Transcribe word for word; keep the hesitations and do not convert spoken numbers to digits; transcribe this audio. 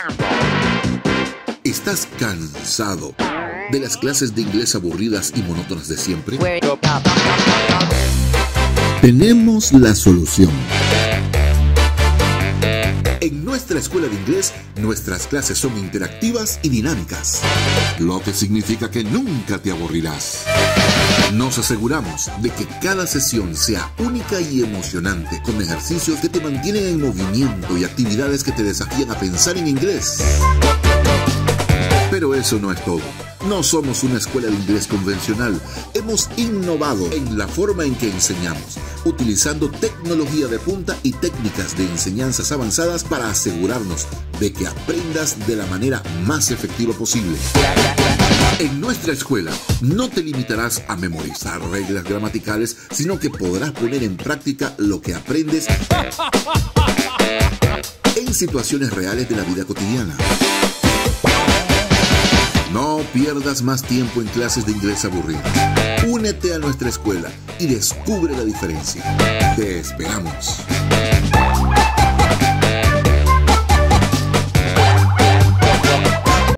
¿Estás cansado de las clases de inglés aburridas y monótonas de siempre? Tenemos la solución. En nuestra escuela de inglés, nuestras clases son interactivas y dinámicas, lo que significa que nunca te aburrirás. Nos aseguramos de que cada sesión sea única y emocionante, con ejercicios que te mantienen en movimiento y actividades que te desafían a pensar en inglés. Pero eso no es todo. No somos una escuela de inglés convencional. Hemos innovado en la forma en que enseñamos, utilizando tecnología de punta y técnicas de enseñanzas avanzadas para asegurarnos de que aprendas de la manera más efectiva posible. En nuestra escuela no te limitarás a memorizar reglas gramaticales, sino que podrás poner en práctica lo que aprendes en situaciones reales de la vida cotidiana. No pierdas más tiempo en clases de inglés aburridas. Únete a nuestra escuela y descubre la diferencia. Te esperamos.